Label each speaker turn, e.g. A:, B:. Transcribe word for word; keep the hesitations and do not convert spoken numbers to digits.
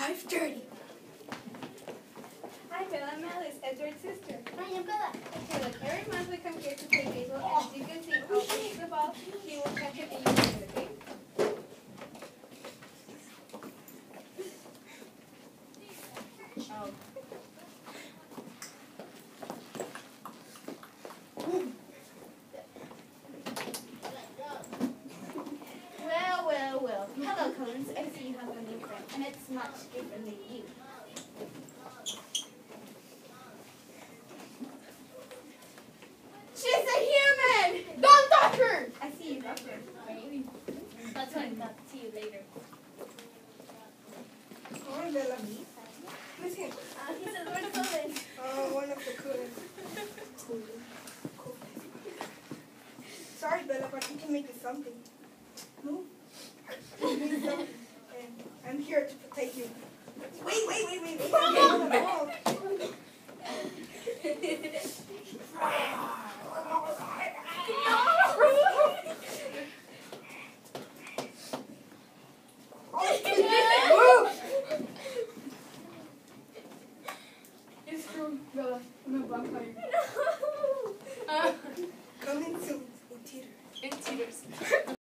A: five thirty.
B: Hi, Bella. I'm Alice, Edward's sister.
A: I am Bella.
B: Okay, look, every month we come here to play baseball, and as you can see, I'll kick the ball, he will catch it, and you will hit it, okay? Oh. Well, well, well. Hello, Collins. I see you have a new friend, and it's much different than you. She's a human! Don't touch her! I see you love her. Right? That's why I'm not see you later.
A: Oh, Bella. Listen.
B: Uh, he says, where's Collins?
A: Oh, one of the coolest. Cool. Cool. Sorry, Bella, but you can make it something. No? You can make something. And I'm here to protect you. Wait, wait, wait, wait. wait.